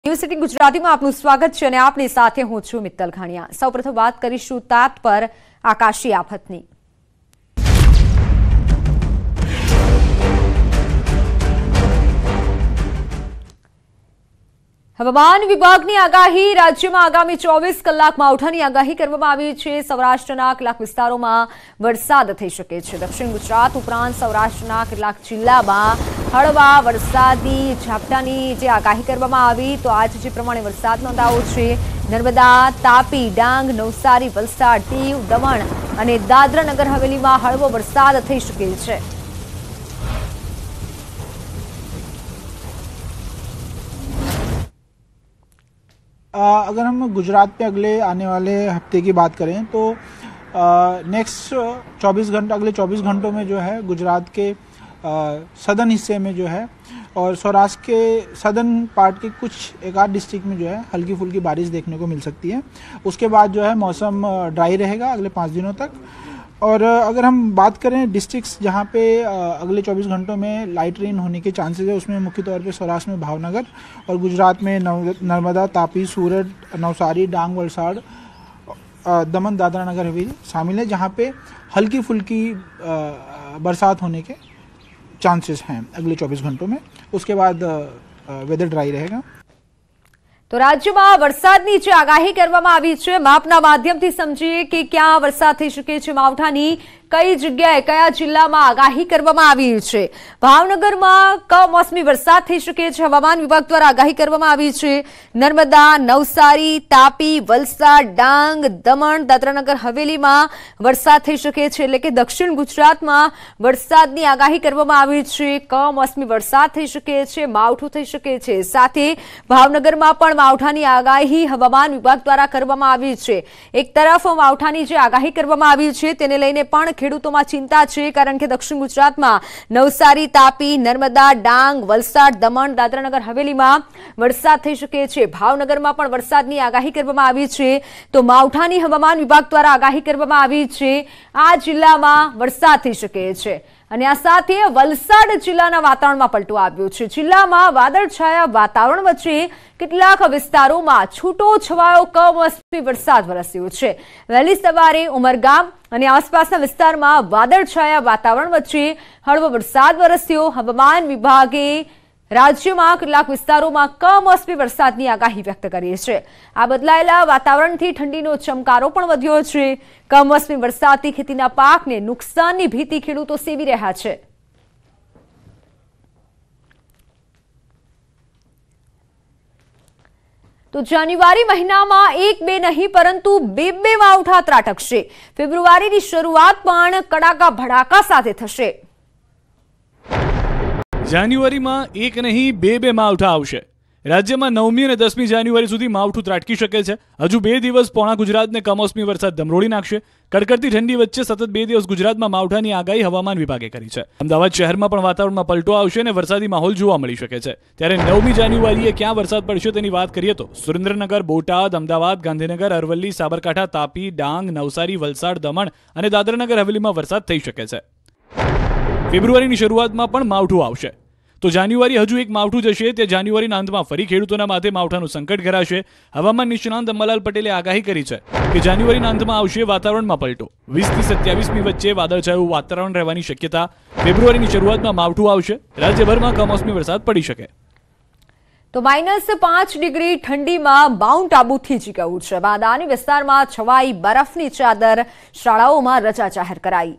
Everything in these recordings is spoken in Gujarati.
યુનિવર્સિટી ગુજરાતીમાં આપનું સ્વાગત છે અને આપની સાથે હું છું મિત્તલ ઘાણિયા। સૌપ્રથમ વાત કરીશું તાત પર આકાશી આફતની। હવામાન વિભાગની આગાહી। રાજ્યમાં આગામી 24 કલાક માવઠાની આગાહી કરવામાં આવી છે। સૌરાષ્ટ્રના કેટલાક વિસ્તારોમાં વરસાદ થઈ શકે છે। દક્ષિણ ગુજરાત ઉપરાંત સૌરાષ્ટ્રના કેટલાક જિલ્લામાં હળવા વરસાદની ઝાપટાની જે આગાહી કરવામાં આવી તો આજ જે પ્રમાણે વરસાદ નોંધાયો છે નર્મદા, તાપી, ડાંગ, નવસારી, વલસાડ, દીવ, દમણ અને દાદરા નગર હવેલીમાં હળવો વરસાદ થઈ શકે છે। अगर हम गुजरात पे अगले आने वाले हफ्ते की बात करें तो नेक्स्ट 24 घंटे अगले 24 घंटों में जो है गुजरात के सदर्न हिस्से में जो है और सौराष्ट्र के सदर्न पार्ट के कुछ एक आध डिस्ट्रिक्ट में जो है हल्की फुल्की बारिश देखने को मिल सकती है। उसके बाद जो है मौसम ड्राई रहेगा अगले 5 दिनों तक। और अगर हम बात करें डिस्ट्रिक्ट्स जहाँ पे अगले 24 घंटों में लाइट रेन होने के चांसेस है उसमें मुख्य तौर पे सौराष्ट्र में भावनगर और गुजरात में नर्मदा, तापी, सूरत, नवसारी, डांग, वलसाड़, दमन, दादरा नगर हवेली शामिल है जहाँ पे हल्की फुल्की बरसात होने के चांसेस हैं अगले 24 घंटों में। उसके बाद वेदर ड्राई रहेगा। तो राज्य में वरसादनी जे आगाही करवामां आवी छे मापना माध्यमथी समजीए कि क्या वरसाद थई शके छे। मावठानी कई जग्याए कया जिल्लामां आगाही करवामां आवी छे। भावनगरमां कमोसमी वरसाद थई शके छे। हवामान विभाग द्वारा आगाही करवामां आवी छे। नर्मदा, नवसारी, तापी, वलसाड, डांग, दमण, दादरानगर हवेलीमां वरसाद थई शके छे। એટલે કે દક્ષિણ ગુજરાતમાં વરસાદની આગાહી કરવામાં આવી છે। કમોસમી વરસાદ થઈ શકે છે, માવઠું થઈ શકે છે। સાથે ભાવનગરમાં પણ માવઠાની આગાહી હવામાન વિભાગ દ્વારા કરવામાં આવી છે। એક તરફ માવઠાની જે આગાહી કરવામાં આવી છે તેને લઈને પણ ખેડૂતોમાં ચિંતા છે કારણ કે દક્ષિણ ગુજરાતમાં નવસારી, તાપી, નર્મદા, ડાંગ, વલસાડ, દમણ, દાદરાનગર હવેલીમાં વરસાદ થઈ શકે છે। ભાવનગરમાં પણ વરસાદની આગાહી કરવામાં આવી છે તો માવઠાની હવામાન વિભાગ દ્વારા આગાહી કરવામાં આવી છે। આ જિલ્લામાં વરસાદ થઈ શકે છે અને આ સાથે વલસાડ જિલ્લાના વાતાવરણમાં પલટો આવ્યો છે। જિલ્લામાં વાદળછાયા વાતાવરણ વચ્ચે કેટલાક વિસ્તારોમાં છૂટો છવાયો કમોસમી વરસાદ વરસ્યો છે। વહેલી સવારે ઉમરગામ અને આસપાસના વિસ્તારમાં વાદળછાયા વાતાવરણ વચ્ચે હળવો વરસાદ વરસ્યો। હવામાન વિભાગે રાજ્યમાં કેટલાક વિસ્તારોમાં કમોસમી વરસાદની આગાહી વ્યક્ત કરી છે। આ બદલાયેલા વાતાવરણથી ઠંડીનો ચમકારો પણ વધ્યો છે। કમોસમી વરસાદથી ખેતીના પાકને નુકસાનની ભીતિ ખેડૂતો સેવી રહ્યા છે। तो जान्युआरी महीनामां एक बे नहीं परंतु बे मावठा ત્રાટકશે। फेब्रुआरीनी शरूआत पण कड़ाका भड़ाका साथे थशे। જાન્યુઆરીમાં એક નહીં બે માવઠા આવશે। રાજ્યમાં 9મી અને 10મી જાન્યુઆરી સુધી માવઠું ત્રાટકી શકે છે। હજુ 2 દિવસ પોણા ગુજરાતને કમોસમી વરસાદ ધમરોળી નાખશે। કડકડતી ઠંડી વચ્ચે સતત 2 દિવસ ગુજરાતમાં માવઠાની આગાહી હવામાન વિભાગે કરી છે। અમદાવાદ શહેરમાં પણ વાતાવરણમાં પલટો આવશે અને વરસાદી માહોલ જોવા મળી શકે છે। ત્યારે 9મી જાન્યુઆરીએ ક્યાં વરસાદ પડશે તેની વાત કરીએ તો સુરેન્દ્રનગર, બોટાદ, અમદાવાદ, ગાંધીનગર, અરવલ્લી, સાબરકાંઠા, તાપી, ડાંગ, નવસારી, વલસાડ, દમણ અને દાદરાનગર હવેલીમાં વરસાદ થઈ શકે છે। ફેબ્રુઆરીની શરૂઆતમાં પણ માવઠું આવશે તો જાન્યુઆરી હજુ એક માવઠું જશે તે જાન્યુઆરીના અંતમાં ફરી ખેડૂતોના માથે માવઠાનું સંકટ ઘેરાશે। હવામાન નિષ્ણાંત અંબાલાલ પટેલે આગાહી કરી છે કે જાન્યુઆરીના અંતમાં આવશે વાતાવરણમાં પલટો। 20 થી 27મી વચ્ચે વાદળછાયું વાતાવરણ રહેવાની શક્યતા। ફેબ્રુઆરીની શરૂઆતમાં માવઠું આવશે। રાજ્યભરમાં કમોસમી વરસાદ પડી શકે। તો -5 ડિગ્રી ઠંડીમાં માઉન્ટ આબુ થીજી ગયું છે। બાદાની વિસ્તારમાં છવાઈ બરફની ચાદર। શાળાઓમાં રજા જાહેર કરાઈ।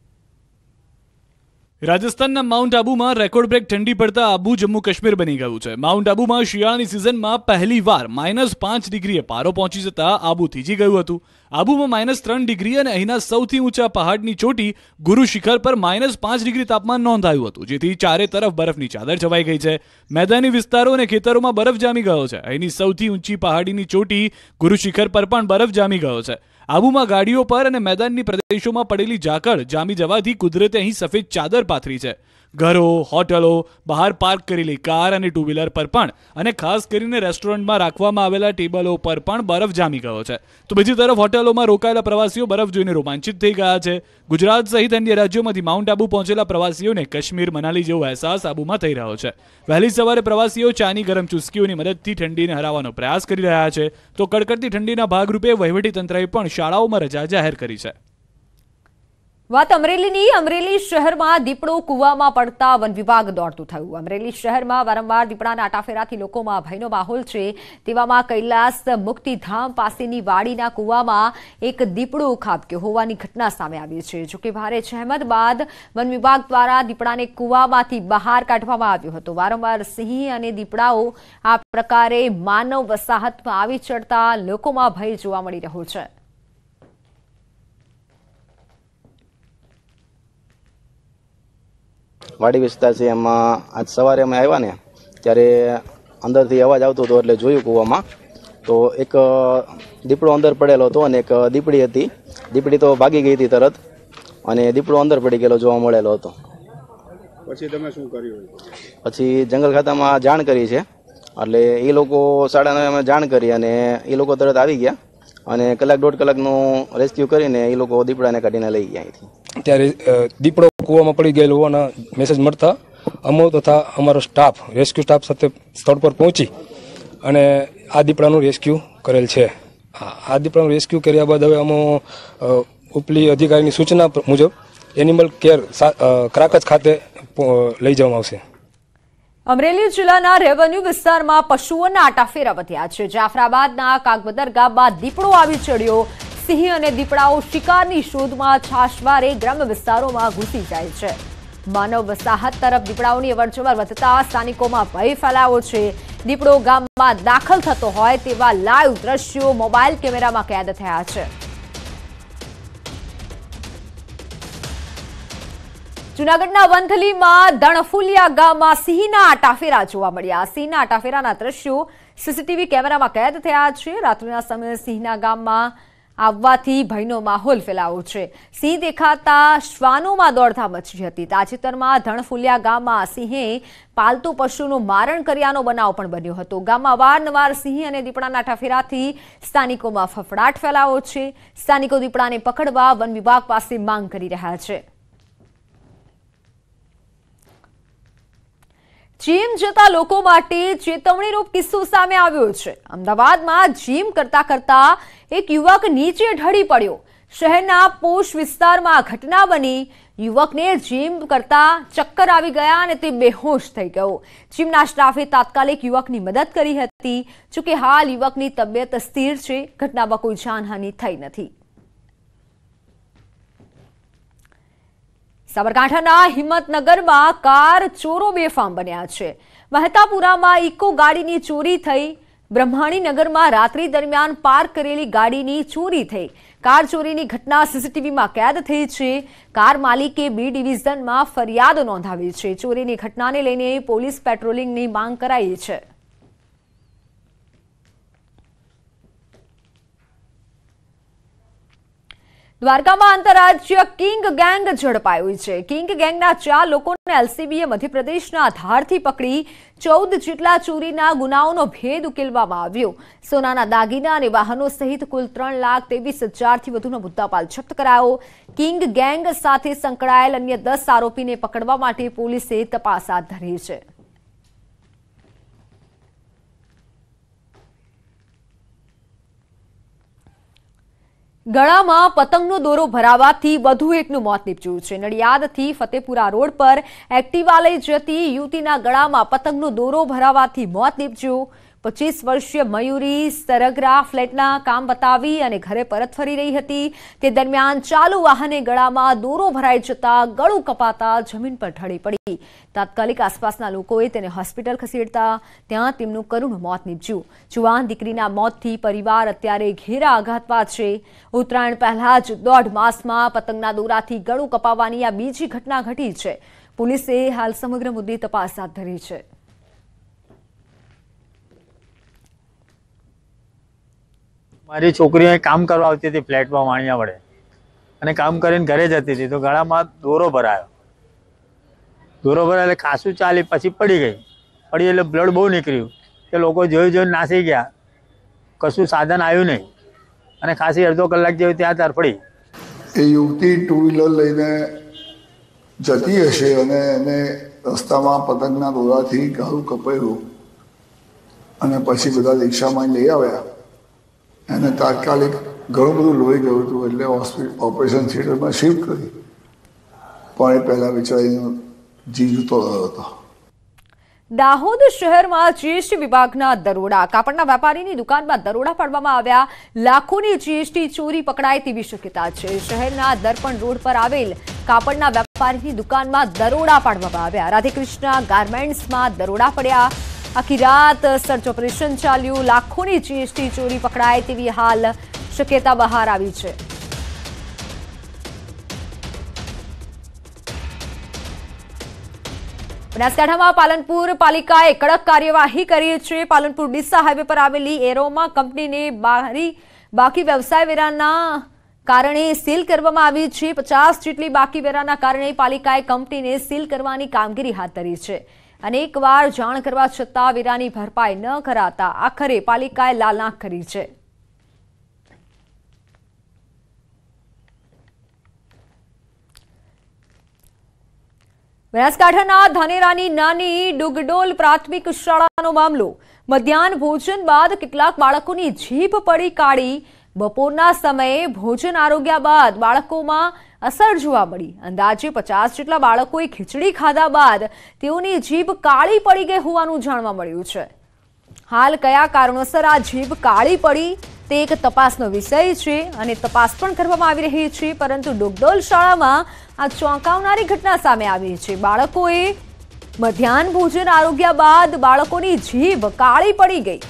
રાજસ્થાનના માઉન્ટ આબુમાં રેકોર્ડ બ્રેક ઠંડી પડતા આબુ જમ્મુ કાશ્મીર બની ગયું છે। માઉન્ટ આબુમાં શિયાળાની સિઝનમાં પહેલીવાર -5 ડિગ્રીએ પારો પહોંચી જતા આબુ થીજી ગયું હતું। આબુમાં -3 ડિગ્રી અને અહીંના સૌથી ઊંચા પહાડની ચોટી ગુરુ શિખર પર -5 ડિગ્રી તાપમાન નોંધાયું હતું જેથી ચારે તરફ બરફની ચાદર છવાઈ ગઈ છે। મેદાની વિસ્તારો અને ખેતરોમાં બરફ જામી ગયો છે। અહીંની સૌથી ઊંચી પહાડીની ચોટી ગુરુ શિખર પર પણ બરફ જામી ગયો છે। આબુમાં ગાડીઓ પર અને મેદાનની પ્રદેશોમાં પડેલી ઝાકળ જામી જવાથી કુદરતે અહીં સફેદ ચાદર પાથરી છે। ઘરો, હોટલો, બહાર પાર્ક કરેલી કાર અને ટુ વ્હીલર પર પણ અને ખાસ કરીને રેસ્ટોરન્ટમાં રાખવામાં આવેલા ટેબલો પર પણ બરફ જામી ગયો છે. તો બીજી તરફ હોટલોમાં રોકાયેલા પ્રવાસીઓ બરફ જોઈને રોમાંચિત થઈ ગયા છે. ગુજરાત સહિત અન્ય રાજ્યોમાંથી માઉન્ટ આબુ પહોંચેલા પ્રવાસીઓને કાશ્મીર, મનાલી જેવો અહેસાસ આબુમાં થઈ રહ્યો છે. વહેલી સવારે પ્રવાસીઓ ચાની ગરમ ચુસ્કીઓની મદદથી ઠંડીને હરાવવાનો પ્રયાસ કરી રહ્યા છે. તો કડકડતી ઠંડીના ભાગરૂપે વહીવટીતંત્રએ પણ શાળાઓમાં રજા જાહેર કરી છે. વાત અમરેલીની. અમરેલી શહેરમાં દીપડો કૂવામાં પડતા વન વિભાગ દોડતું થયું. અમરેલી શહેરમાં વારંવાર દીપડાના આટાફેરાથી લોકોમાં ભયનો માહોલ છે. તેવામાં કૈલાસ મુક્તિધામ પાસેની વાડીના કૂવામાં એક દીપડો ખાબક્યો હોવાની ઘટના સામે આવી છે. જોકે ભારે જહેમત બાદ વન વિભાગ દ્વારા દીપડાને કૂવામાંથી બહાર કાઢવામાં આવ્યો હતો. વારંવાર સિંહ અને દીપડાઓ આ પ્રકારે માનવ વસાહતમાં આવી ચડતા લોકોમાં ભય જોવા મળી રહ્યો છે. વાડી વિસ્તાર છે, એમાં આજ સવારે અમે આવ્યા ને ત્યારે અંદરથી અવાજ આવતો હતો એટલે જોયું કૂવામાં તો એક દીપડો અંદર પડેલો હતો અને એક દીપડી હતી. દીપડી તો ભાગી ગઈ હતી તરત અને દીપડો અંદર પડી ગયેલો જોવા મળેલો હતો. પછી તમે શું કર્યું? પછી જંગલ ખાતામાં જાણ કરી છે એટલે એ લોકો 9:30 અમે જાણ કરી અને એ લોકો તરત આવી ગયા અને કલાક 1.5 કલાકનું રેસ્ક્યુ કરીને એ લોકો દીપડાને કાઢીને લઈ ગયા અહીંથી. ત્યારે દીપડો કૂવામાં પડી ગયેલો હોવાના મેસેજ મળતા અમો તથા અમારો સ્ટાફ રેસ્ક્યુ સ્ટાફ સાથે સ્થળ પર પહોંચી અને આ દીપડાનું રેસ્ક્યુ કરેલ છે. આ દીપડાનું રેસ્ક્યુ કર્યા બાદ હવે અમે ઉપલી અધિકારીની સૂચના મુજબ એનિમલ કેર ક્રાકચ ખાતે લઈ જવામાં આવશે. અમરેલી જિલ્લાના રેવન્યુ વિસ્તારમાં પશુઓના આટાફેરા વધ્યા છે. જાફરાબાદના કાગબદર ગામમાં દીપડો આવી ચડ્યો. સિંહ અને દીપડાઓ શિકારની શોધમાં છાશવારે ગ્રામ્ય વિસ્તારોમાં ઘૂસી જાય છે. માનવ વસાહત તરફ દીપડાઓની અવરજવર વધતા સ્થાનિકોમાં ભય ફેલાયો છે. દીપડો ગામમાં દાખલ થતો હોય તેવા લાઈવ દ્રશ્યો મોબાઈલ કેમેરામાં કેદ થયા છે. જૂનાગઢના વંથલીમાં દણફુલિયા ગામમાં સિંહના આટાફેરા જોવા મળ્યા. સિંહના આટાફેરાના દ્રશ્યો સીસીટીવી કેમેરામાં કેદ થયા છે. રાત્રિના સમયે સિંહના ગામમાં આવવાથી ભયનો માહોલ ફેલાયો છે. સિંહ દેખાતા શ્વાનોમાં દોડધામ મચી હતી. તાજેતરમાં ધણફુલિયા ગામમાં સિંહે પાલતુ પશુનું મારણ કર્યાનો બનાવ પણ બન્યો હતો. ગામમાં વારંવાર સિંહ અને દીપડાના આટાફેરાથી સ્થાનિકોમાં ફફડાટ ફેલાયો છે. સ્થાનિકો દીપડાને પકડવા વન વિભાગ પાસે માંગ કરી રહ્યા છે. જીમ જતા લોકો માટે ચેતવણીરૂપ કિસ્સો સામે આવ્યો છે. અમદાવાદમાં જીમ કરતા કરતા એક યુવક નીચે ઢળી પડ્યો. શહેરના પોશ વિસ્તારમાં ઘટના બની. યુવકને જીમ કરતા ચક્કર આવી ગયા અને તે બેહોશ થઈ ગયો. જીમના સ્ટાફે તાત્કાલિક યુવકની મદદ કરી હતી. જોકે હાલ યુવકની તબિયત સ્થિર છે. ઘટનામાં કોઈ જાનહાનિ થઈ નથી. સાબરકાંઠાના હિંમતનગરમાં કાર ચોરો બેફામ બન્યા છે. મહેતાપુરામાં ઇકો ગાડીની ચોરી થઈ. બ્રહ્માણીનગરમાં રાત્રિ દરમિયાન પાર્ક કરેલી ગાડીની ચોરી થઈ. કાર ચોરીની ઘટના સીસીટીવીમાં કેદ થઈ છે. કાર માલિકે B ડિવિઝનમાં ફરિયાદ નોંધાવી છે. ચોરીની ઘટનાને લઈને પોલીસ પેટ્રોલિંગની માંગ કરાઈ છે. દ્વારકામાં આંતરરાજ્ય કિંગ ગેંગ ઝડપાયું છે. કિંગ ગેંગના 4 લોકોને LCBએ મધ્યપ્રદેશના ધારથી પકડી 14 જેટલા ચોરીના ગુનાઓનો ભેદ ઉકેલવામાં આવ્યો. સોનાના દાગીના અને વાહનો સહિત કુલ 3,23,000થી વધુનો મુદ્દામાલ જપ્ત કરાયો. કિંગ ગેંગ સાથે સંકળાયેલ અન્ય 10 આરોપીને પકડવા માટે પોલીસે તપાસ હાથ ધરી છે. ગળામાં પતંગનો દોરો ભરાવાથી વધુ એકનું મોત નીપજ્યું છે. નડિયાદથી ફતેપુરા રોડ પર એક્ટિવા લઈ જતી યુવતીના ગળામાં પતંગનો દોરો ભરાવાથી મોત નીપજ્યું. 25 વર્ષીય મયુરી સરગરા ફ્લેટના કામ બતાવી અને ઘરે પરત ફરી રહી હતી. તે દરમિયાન ચાલુ વાહને ગળામાં દોરો ભરાઈ જતા ગળું કપાતા જમીન પર ઢળી પડી. તાત્કાલિક આસપાસના લોકોએ તેને હોસ્પિટલ ખસેડતા ત્યાં તેમનું કરુણ મોત નીપજ્યું. જુવાન દીકરીના મોતથી પરિવાર અત્યારે ઘેરા આઘાતમાં છે. ઉત્તરાયણ પહેલા જ 1.5 માસમાં પતંગના દોરાથી ગળું કપાવવાની આ બીજી ઘટના ઘટી છે. પોલીસે હાલ સમગ્ર મુદ્દે તપાસ હાથ ધરી છે. મારી છોકરીઓ કામ કરવા આવતી હતી ફ્લેટમાં વાણિયા વડે અને કામ કરીને ઘરે જતી હતી તો ગળામાં દોરો ભરાયો દોરો ભરાય એટલે ખાસું ચાલી પછી પડી ગઈ. પડી એટલે બ્લડ બહુ નીકળ્યું. તે લોકો જોઈ નાસી ગયા. કશું સાધન આવ્યું નહીં અને ખાસી અડધો કલાક જેવી ત્યાં તરફડી. એ યુવતી ટુ વ્હીલર લઈને જતી હશે અને એને રસ્તામાં પતંગના દોરાથી ગાળું કપાયું અને પછી બધા રિક્ષામાં લઈ આવ્યા. એને તાત્કાલિક ઘણું બધું લોહી ગયું હતું એટલે ઓપરેશન થિયેટરમાં શિફ્ટ કરી, પણ એ પહેલાં બિચારીનો જીવ જતો રહ્યો હતો. દાહોદ શહેરમાં જીએસટી વિભાગના દરોડા. કાપડના વેપારીની દુકાનમાં દરોડા પાડવામાં આવ્યા. લાખોની જીએસટી ચોરી પકડાય તેવી શક્યતા છે. શહેરના દર્પણ રોડ પર આવેલ કાપડના વેપારીની દુકાનમાં દરોડા પાડવામાં આવ્યા. રાધેકૃષ્ણ ગાર્મેન્ટ્સમાં દરોડા પડ્યા. આખી રાત સર્ચ ઓપરેશન ચાલ્યું. લાખોની જીએસટી ચોરી પકડાય તેવી હાલ શક્યતા બહાર આવી છે. બનાસકાંઠામાં પાલનપુર પાલિકાએ કડક કાર્યવાહી કરી છે. પાલનપુર ડીસા હાઈવે પર આવેલી એરોમા કંપનીને બાકી વ્યવસાય વેરાના કારણે સીલ કરવામાં આવી છે. 50 જેટલી બાકી વેરાના કારણે પાલિકાએ કંપનીને સીલ કરવાની કામગીરી હાથ ધરી છે. અનેકવાર જાણ કરવા છતાં વેરાની ભરપાઈ ન કરાતા આખરે પાલિકાએ લાલાંક કરી છે. બનાસકાંઠાના ધાનેરાની નાની ડુગડોલ પ્રાથમિક શાળાનો મામલો. મધ્યાહન ભોજન બાદ કેટલાક બાળકોની જીભ પડી કાળી. બપોરના સમયે ભોજન આરોગ્યા બાદ બાળકોમાં અસર જોવા મળી. અંદાજે 50 જેટલા બાળકોએ ખીચડી ખાધા બાદ તેઓની જીભ કાળી પડી ગઈ હોવાનું જાણવા મળ્યું છે. હાલ કયા કારણોસર આ જીભ કાળી પડી તે એક તપાસનો વિષય છે અને તપાસ પણ કરવામાં આવી રહી છે. પરંતુ ડુગડોલ શાળામાં આ ચોંકાવનારી ઘટના સામે આવી છે. બાળકોએ મધ્યાહન ભોજન આરોગ્યા બાદ બાળકોની જીભ કાળી પડી ગઈ.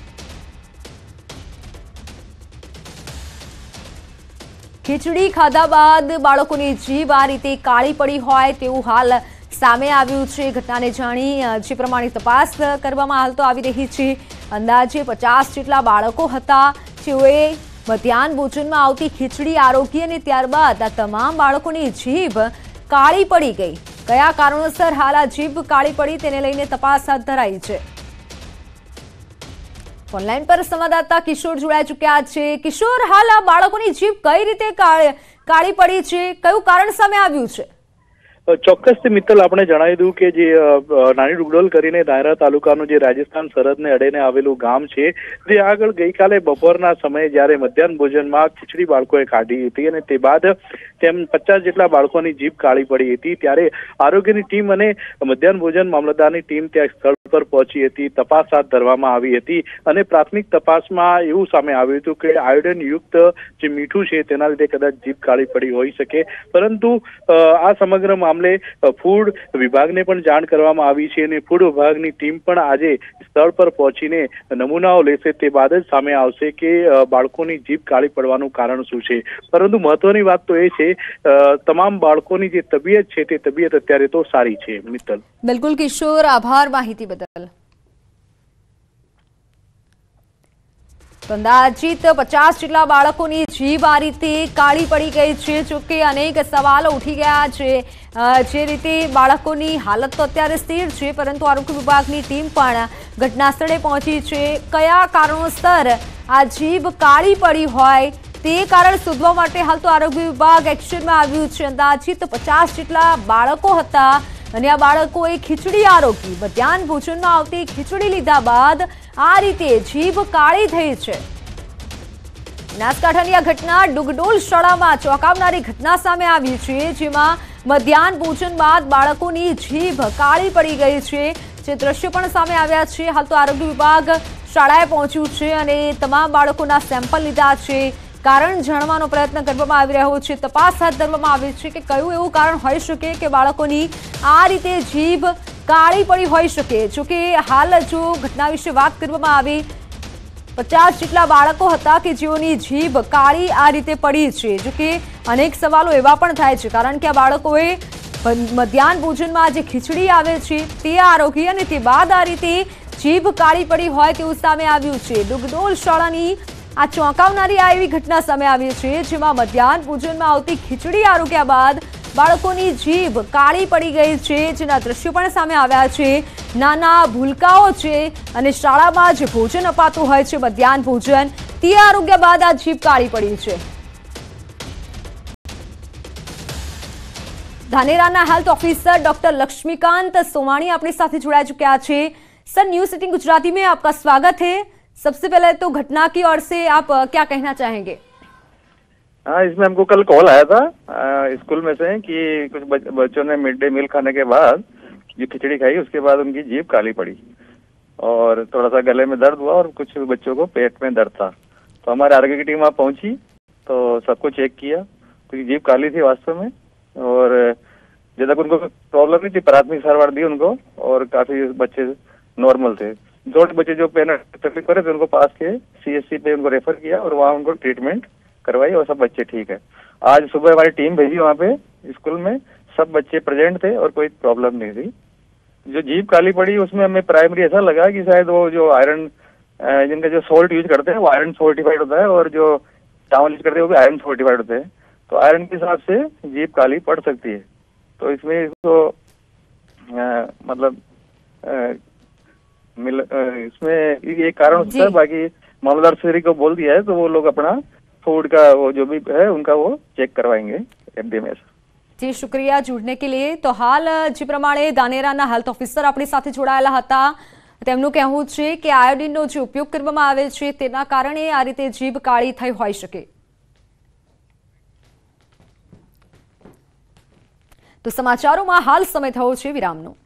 ખીચડી ખાધા બાદ બાળકોની જીભ આ રીતે કાળી પડી હોય તેવું હાલ સામે આવ્યું છે. ઘટનાને જાણી જે પ્રમાણે તપાસ કરવામાં હાલ તો આવી રહી છે. અંદાજે 50 જેટલા બાળકો હતા જેઓએ મધ્યાહન ભોજનમાં આવતી ખીચડી આરોગી અને ત્યારબાદ આ તમામ બાળકોની જીભ કાળી પડી ગઈ. કયા કારણોસર હાલ આ જીભ કાળી પડી તેને લઈને તપાસ હાથ ધરાઈ છે. ઓનલાઈન પર સંવાદદાતા કિશોર જોડાઈ ચૂક્યા છે. કિશોર, હાલ આ બાળકોની જીભ કઈ રીતે કાળી પડી છે, કયું કારણ સામે આવ્યું છે? ચોક્કસથી મિત્તલ, આપણે જણાવી દઉં કે જે નાની ડુગડોલ કરીને ધાનેરા તાલુકાનું જે રાજસ્થાન સરહદને અડીને આવેલું ગામ છે, જે આગળ ગઈકાલે બપોરના સમયે જ્યારે મધ્યાહન ભોજનમાં ખીચડી બાળકોએ કાઢી હતી અને તે બાદ તેમ 50 જેટલા બાળકોની જીભ કાળી પડી હતી, ત્યારે આરોગ્યની ટીમ અને મધ્યાહન ભોજન મામલતદારની ટીમ ત્યાં સ્થળ પર પહોંચી હતી. તપાસ હાથ ધરવામાં આવી હતી અને પ્રાથમિક તપાસમાં એવું સામે આવ્યું હતું કે આયોડિન યુક્ત જે મીઠું છે તેના લીધે કદાચ જીભ કાળી પડી હોઈ શકે. પરંતુ આ સમગ્ર મામલે ફૂડ વિભાગને પણ જાણ કરવામાં આવી છે અને ફૂડ વિભાગની ટીમ પણ આજે સ્થળ પર પહોંચીને નમૂનાઓ લેશે. તે બાદ જ સામે આવશે કે બાળકોની જીભ કાળી પડવાનું કારણ શું છે. પરંતુ મહત્વની વાત તો એ છે તમામ બાળકોની જે તબિયત છે તે તબિયત અત્યારે તો સારી છે. મિત્તલ, બિલકુલ કિશોર, આભાર માહિતી બદલ. અંદાજિત 50 જેટલા બાળકોની જીભ આ રીતે કાળી પડી ગઈ છે. જોકે અનેક સવાલો ઉઠી ગયા છે. જે રીતે બાળકોની હાલત તો અત્યારે સ્થિર છે, પરંતુ આરોગ્ય વિભાગની ટીમ પણ ઘટના સ્થળે પહોંચી છે. કયા કારણોસર આ જીભ કાળી પડી હોય તે કારણ શોધવા માટે હાલ તો આરોગ્ય વિભાગ એક્શનમાં આવ્યું છે. અંદાજિત 50 જેટલા બાળકો હતા અને આ બાળકોએ ખીચડી આરોગી. મધ્યાહન ભોજનમાં આવતી ખીચડી લીધા બાદ આ રીતે જીભ કાળી થઈ છે. બનાસકાંઠાની આ ઘટના ડુગડોલ શાળામાં ચોંકાવનારી ઘટના સામે આવી છે, જેમાં મધ્યાહન ભોજન બાદ બાળકોની જીભ કાળી પડી ગઈ છે. જે દ્રશ્યો પણ સામે આવ્યા છે. હાલ તો આરોગ્ય વિભાગ શાળાએ પહોંચ્યું છે અને તમામ બાળકોના સેમ્પલ લીધા છે. કારણ જાણવાનો પ્રયત્ન કરવામાં આવી રહ્યો છે. તપાસ હાથ ધરવામાં આવી છે કે કયું એવું કારણ હોઈ શકે કે બાળકોની આ રીતે જીભ કાળી પડી હોઈ શકે. જોકે હાલ જો ઘટના વિશે વાત કરવામાં આવી, 50 જેટલા બાળકો હતા કે જેઓની જીભ કાળી આ રીતે પડી છે. જોકે અનેક સવાલો એવા પણ થાય છે, કારણ કે આ બાળકોએ મધ્યાહન ભોજનમાં જે ખીચડી આવે છે તે આરોગી અને તે બાદ આ રીતે જીભ કાળી પડી હોય તેવું સામે આવ્યું છે. ડુગડોલ શાળાની આ ચોંકાવનારી આ એવી ઘટના સામે આવી છે, જેમાં મધ્યાહન ભોજનમાં આવતી ખીચડી આરોગ્યા બાદ બાળકોની જીભ કાળી પડી ગઈ છે, જેના દ્રશ્યો પણ સામે આવ્યા છે। નાના ભૂલકાઓ છે અને શાળામાં જે ભોજન અપાતું હોય છે, મધ્યાહન ભોજન, તે આરોગ્ય બાદ આ જીભ કાળી પડી છે। ધાનેરાના health officer doctor Laxmikant Somani अपने साथ जुड़ा चुका है। सर, न्यूज 18 गुजराती में आपका स्वागत है। सबसे पहले तो घटना की ओर से आप क्या कहना चाहेंगे? हाँ, इसमें हमको कल कॉल आया था स्कूल में से कि कुछ बच्चों ने मिड डे मील खाने के बाद जो खिचड़ी खाई, उसके बाद उनकी जीभ काली पड़ी और थोड़ा सा गले में दर्द हुआ और कुछ बच्चों को पेट में दर्द था। तो हमारे आरोग्य की टीम वहाँ पहुंची तो सबको चेक किया, तो जीभ काली थी वास्तव में और जब तक उनको प्रॉब्लम नहीं थी, प्राथमिक सारवार दी उनको और काफी बच्चे नॉर्मल थे। दो बच्चे जो पेन तकलीफ कर रहे थे उनको पास के CSC पे उनको रेफर किया और वहाँ उनको ट्रीटमेंट करवाई और सब बच्चे ठीक है। आज सुबह हमारी टीम भेजी वहाँ पे स्कूल में, सब बच्चे प्रेजेंट थे और कोई प्रॉब्लम नहीं थी। जो जीभ काली पड़ी उसमें हमें प्राइमरी ऐसा लगा कि शायद वो जो आयरन, जिनका जो सोल्ट यूज करते हैं वो आयरन फोर्टिफाइड होता है और जो चावल यूज करते हैं वो भी आयरन फोर्टिफाइड होते हैं, तो आयरन के हिसाब से जीभ काली पड़ सकती है। तो इसमें इसको मतलब इसमें ये कारण होता है। बाकी मामलदार श्री को बोल दिया है तो वो लोग अपना फूड का वो जो भी है उनका वो चेक करवाएंगे FDA में। जी, शुक्रिया जुड़ने के लिए। तो हाल जे प्रमाणे धानेराना हेल्थ ऑफिसर अपनी साथे जोड़ाયેલા હતા। તેમનું કહેવું છે કે આયોડિનનો જે ઉપયોગ કરવામાં આવે છે તેના કારણે આ રીતે જીભ કાળી થઈ હોઈ શકે। તો સમાચારોમાં હાલ સમય થયો છે વિરામનો।